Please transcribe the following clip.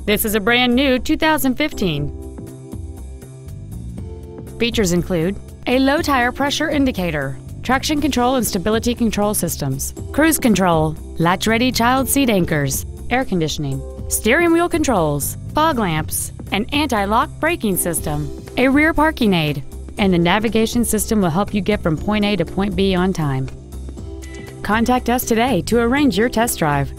This is a brand new 2015. Features include a low tire pressure indicator, traction control and stability control systems, cruise control, latch-ready child seat anchors, air conditioning, steering wheel controls, fog lamps, an anti-lock braking system, a rear parking aid, and the navigation system will help you get from point A to point B on time. Contact us today to arrange your test drive.